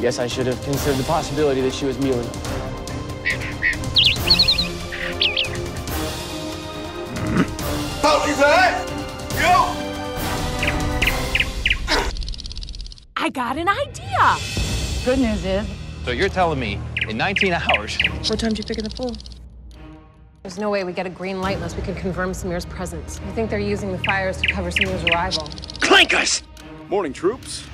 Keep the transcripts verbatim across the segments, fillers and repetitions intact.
guess I should have considered the possibility that she was mealing up. I got an idea. Good news is... So you're telling me, in nineteen hours... What time did you figure the fool? There's no way we get a green light unless we can confirm Samir's presence. I think they're using the fires to cover Samir's arrival. Clank us! Morning, troops.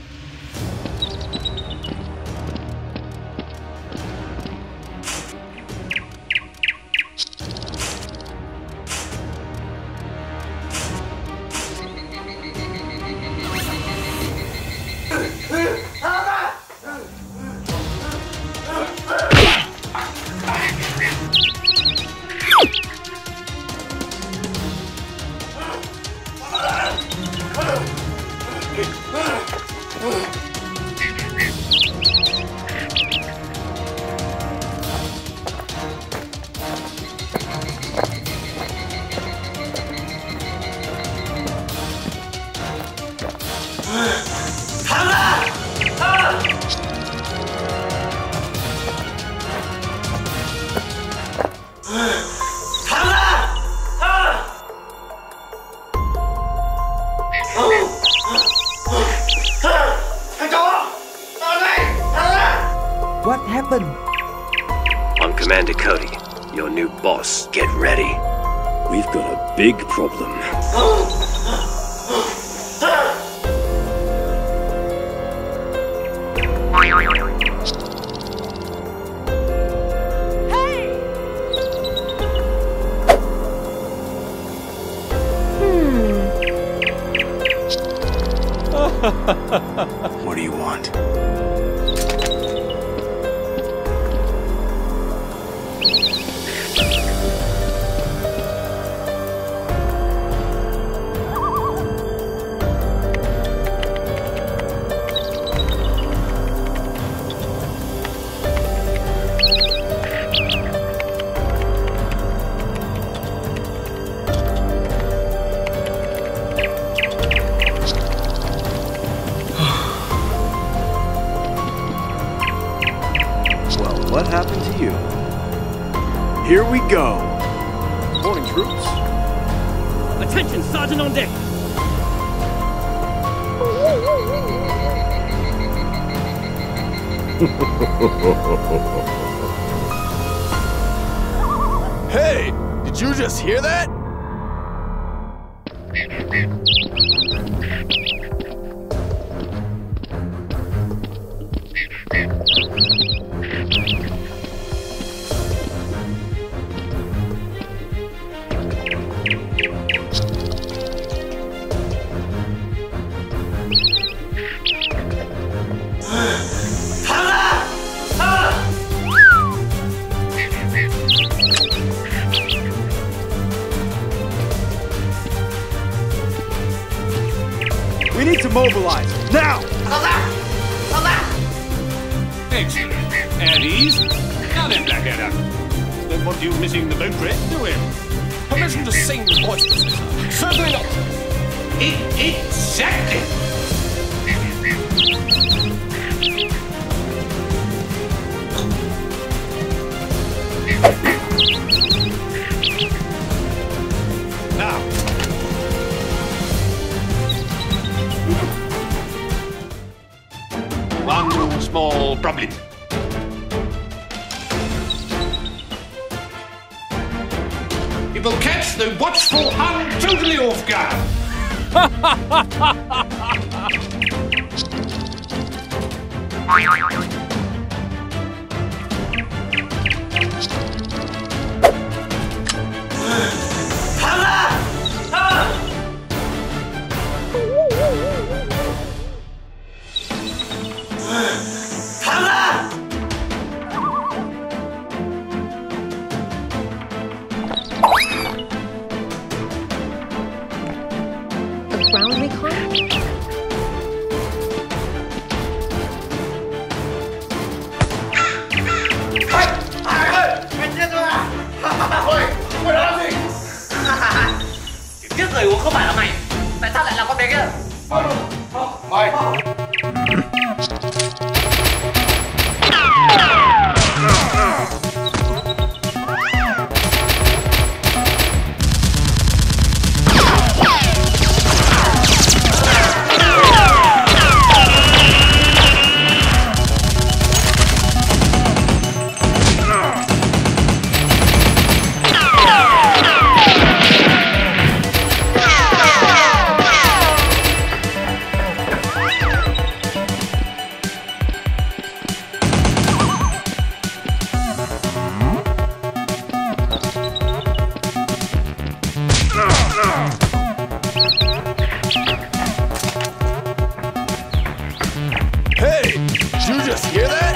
What happened? I'm Commander Cody, your new boss. Get ready. We've got a big problem. What do you want? What happened to you? Here we go. Morning, troops. Attention, Sergeant on deck. Hey, did you just hear that? We need to mobilize, now! Excellent. At ease. Now then, Blackadder. Don't want you missing the boat trip, do we? Permission to sing boisterously? Certainly not. I exactly. Now. One small problem. It will catch the watchful Hun totally off guard. Ground recon? Trước người uống không phải là mày. Tại sao lại là con bé kia? Mày. just hear that?